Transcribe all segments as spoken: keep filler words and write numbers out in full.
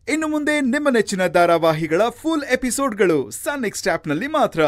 ಇನ್ನು ಮುಂದೆ ನಿಮ್ಮ ನೆಚ್ಚಿನ ಧಾರಾವಾಹಿಗಳ ಫುಲ್ ಎಪಿಸೋಡ್ಗಳು ಸನ್ ನೆಕ್ಸ್ಟ್ ಆಪ್ನಲ್ಲಿ ಮಾತ್ರ.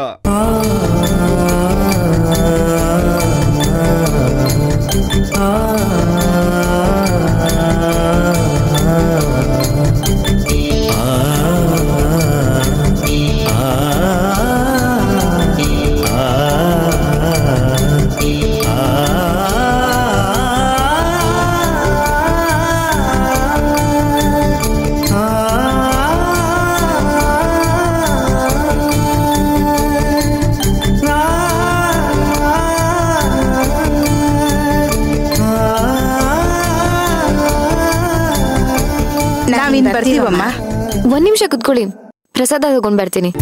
ಬರ್ತೀವಮ್ಮ. ಒಂದ್ ನಿಮಿಷ ಕುತ್ಕೊಳ್ಳಿ, ಪ್ರಸಾದ ತಗೊಂಡ್ ಬರ್ತೀನಿ.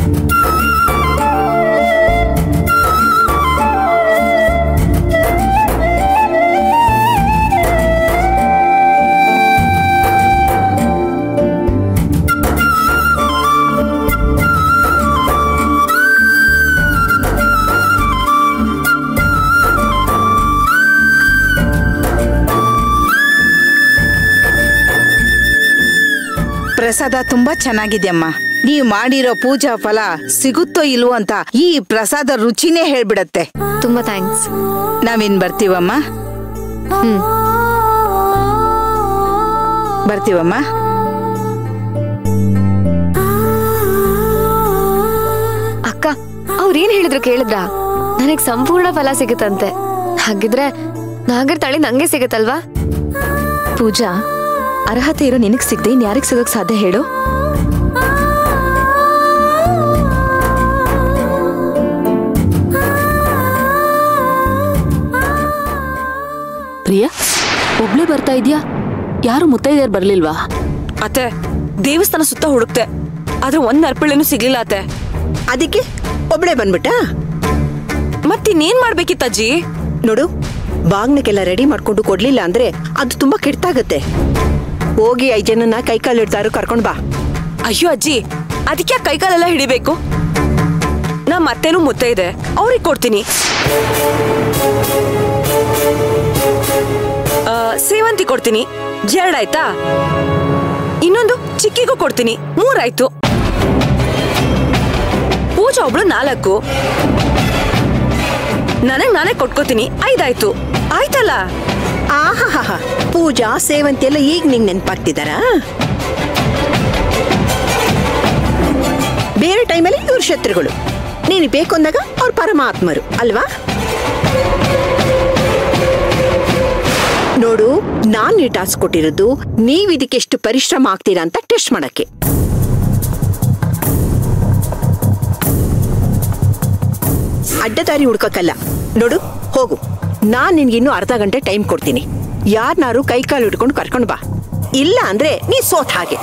ಪ್ರಸಾದ ತುಂಬಾ ಚೆನ್ನಾಗಿದೆ ಅಮ್ಮ. ನೀವು ಮಾಡಿರೋ ಪೂಜಾ ಫಲ ಸಿಗುತ್ತೋ ಇಲ್ವೋ ಅಂತ ಈ ಪ್ರಸಾದ ರುಚಿನೇ ಹೇಳ್ಬಿಡತ್ತೆ. ತುಂಬಾ ಥ್ಯಾಂಕ್ಸ್. ನಾವಿನ್ ಬರ್ತೀವಮ್ಮ. ಹ್ಮ್ ಬರ್ತೀವಮ್ಮ. ಅಕ್ಕ, ಅವ್ರೇನ್ ಹೇಳಿದ್ರು ಕೇಳಿದ್ರಾ? ನನಗ್ ಸಂಪೂರ್ಣ ಫಲ ಸಿಗುತ್ತಂತೆ. ಹಾಗಿದ್ರೆ ನಾಗರ ತಾಳಿ ನಂಗೆ ಸಿಗತ್ತಲ್ವಾ? ಪೂಜಾ, ಅರ್ಹತೆ ಇರೋ ನಿನಗ್ ಸಿಗದೆ ಇನ್ ಯಾರಿಗ್ ಸಿಗೋಕ್ ಸಾಧ್ಯ ಹೇಳು? ಪ್ರಿಯಾ, ಒಬ್ಳೆ ಬರ್ತಾ ಇದ್ಯಾ? ಯಾರು ಮುತ್ತೈದೆಯರು ಬರ್ಲಿಲ್ವಾ? ಅತ್ತೆ, ದೇವಸ್ಥಾನ ಸುತ್ತ ಹುಡುಕ್ತೆ, ಆದ್ರೆ ಒಂದ್ ನರ್ಪಳೇನು ಸಿಗ್ಲಿಲ್ಲ ಅತ್ತೆ. ಅದಕ್ಕೆ ಒಬ್ಳೆ ಬಂದ್ಬಿಟ್ಟ? ಮತ್ತಿನ್ನೇನ್ ಮಾಡ್ಬೇಕಿತ್ತಜ್ಜಿ? ನೋಡು, ಬಾಗ್ನಕ್ಕೆಲ್ಲ ರೆಡಿ ಮಾಡ್ಕೊಂಡು ಕೊಡ್ಲಿಲ್ಲ ಅಂದ್ರೆ ಅದು ತುಂಬಾ ಕೆಟ್ಟಾಗತ್ತೆ. ಹೋಗಿ ಐದ್ ಜನನ ಕೈಕಾಲು ಹಿಡ್ತಾರು ಕರ್ಕೊಂಡ್ ಬಾ. ಅಯ್ಯೋ ಅಜ್ಜಿ, ಅದಕ್ಕೆ ಕೈಕಾಲೆಲ್ಲ ಹಿಡಿಬೇಕು? ನಮ್ಮ ಅತ್ತೆನೂ ಮುತ್ತ ಇದೆ, ಅವ್ರಿಗೆ ಕೊಡ್ತೀನಿ. ಸೇವಂತಿ ಕೊಡ್ತೀನಿ, ಎರಡಾಯ್ತಾ? ಇನ್ನೊಂದು ಚಿಕ್ಕಿಗೂ ಕೊಡ್ತೀನಿ, ಮೂರಾಯ್ತು. ಪೂಜಾ ಒಬ್ಳು ನಾಲ್ಕು, ನನಗ್ ನಾನೇ ಕೊಟ್ಕೋತೀನಿ, ಐದಾಯ್ತು. ಆಯ್ತಲ್ಲ? ಆಹಾ, ಪೂಜಾ ಸೇವಂತಿ ಎಲ್ಲ ಈಗ ನಿಂಗ್ ನೆನ್ಪಾಗ್ತಿದಾರ? ಬೇರೆ ಟೈಮಲ್ಲಿ ಇವ್ರ ಶತ್ರುಗಳು, ನೀನು ಬೇಕು ಅಂದಾಗ ಅವ್ರ ಪರಮಾತ್ಮರು ಅಲ್ವಾ? ನೋಡು, ನಾನ್ ಈ ಟಾಸ್ಕ್ ಕೊಟ್ಟಿರೋದು ನೀವ್ ಇದಕ್ಕೆ ಎಷ್ಟು ಪರಿಶ್ರಮ ಆಗ್ತೀರಾ ಅಂತ ಟೆಸ್ಟ್ ಮಾಡಕ್ಕೆ. ಅಡ್ಡದಾರಿ ಹುಡ್ಕಕ್ಕಲ್ಲ. ನೋಡು, ಹೋಗು, ನಾನ್ ನಿನ್ಗಿನ್ನೂ ಅರ್ಧ ಗಂಟೆ ಟೈಮ್ ಕೊಡ್ತೀನಿ. ಯಾರನ್ನಾರು ಕೈಕಾಲು ಹಿಡ್ಕೊಂಡು ಕರ್ಕೊಂಡು ಬಾ, ಇಲ್ಲ ಅಂದ್ರೆ ನೀ ಸೋತ್ ಹಾಗೆ.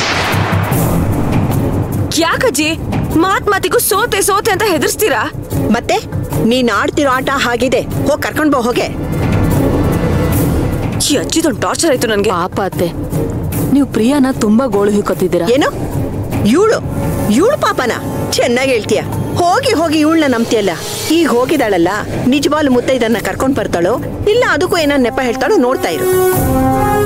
ಯಾಕಜ್ಜಿ ಮಾತ್ ಮಾತಿಗೂ ಸೋತೆ ಸೋತೆ ಅಂತ ಹೆದರ್ಸ್ತೀರಾ? ಮತ್ತೆ ನೀನ್ ಆಡ್ತಿರೋ ಆಟ ಹಾಗಿದೆ, ಹೋಗ್ ಕರ್ಕೊಂಡ್ ಬಾ ಹೋಗೆ. ಈ ಅಜ್ಜಿದೊಂದು ಟಾರ್ಚರ್ ಆಯ್ತು ನನ್ಗೆ. ಪಾಪ ಅತ್ತೆ, ನೀವು ಪ್ರಿಯಾನ ತುಂಬಾ ಗೋಳು ಹಿಕ್ಕೊತಿದ್ದೀರಾ. ಏನು ಇವಳು ಇವಳು ಪಾಪನ? ಚೆನ್ನಾಗಿ ಹೇಳ್ತೀಯ. ಹೋಗಿ ಹೋಗಿ ಇವಳನ್ನ ನಂಬ್ತಿಯಲ್ಲ. ಈಗ ಹೋಗಿದಾಳಲ್ಲ, ನಿಜವಾಗ್ಲೂ ಮುತ್ತೈದನ್ನ ಕರ್ಕೊಂಡ್ ಬರ್ತಾಳೋ ಇಲ್ಲ ಅದಕ್ಕೂ ಏನೋ ನೆಪ ಹೇಳ್ತಾಳೋ ನೋಡ್ತಾ ಇರು.